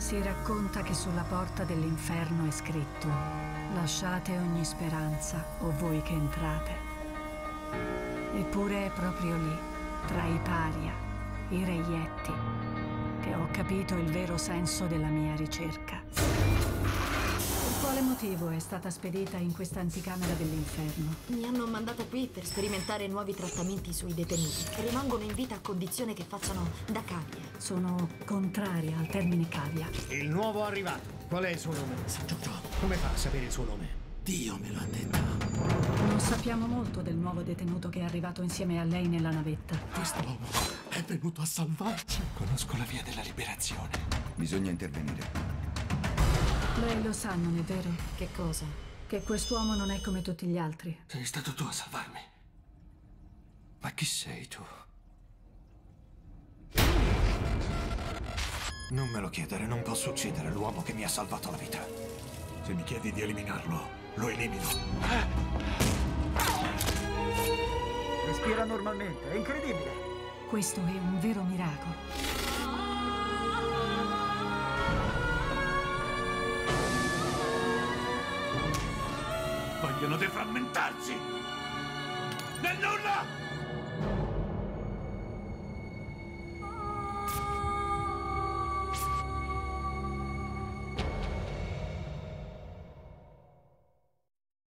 Si racconta che sulla porta dell'inferno è scritto: lasciate ogni speranza o voi che entrate. Eppure è proprio lì, tra i paria, i reietti, che ho capito il vero senso della mia ricerca. Per quale motivo è stata spedita in questa anticamera dell'inferno? Mi hanno mandata qui per sperimentare nuovi trattamenti sui detenuti. Rimangono in vita a condizione che facciano da cavie. Sono contraria al termine cavia. Il nuovo arrivato. Qual è il suo nome? San Giorgio. Come fa a sapere il suo nome? Dio me lo ha detto. Non sappiamo molto del nuovo detenuto che è arrivato insieme a lei nella navetta. Quest'uomo è venuto a salvarci. Conosco la via della liberazione. Bisogna intervenire. Lei lo sa, non è vero? Che cosa? Che quest'uomo non è come tutti gli altri. Sei stato tu a salvarmi. Ma chi sei tu? Non me lo chiedere, non posso uccidere l'uomo che mi ha salvato la vita. Se mi chiedi di eliminarlo, lo elimino. Respira normalmente, è incredibile. Questo è un vero miracolo. Vogliono deframmentarci! Nel nulla!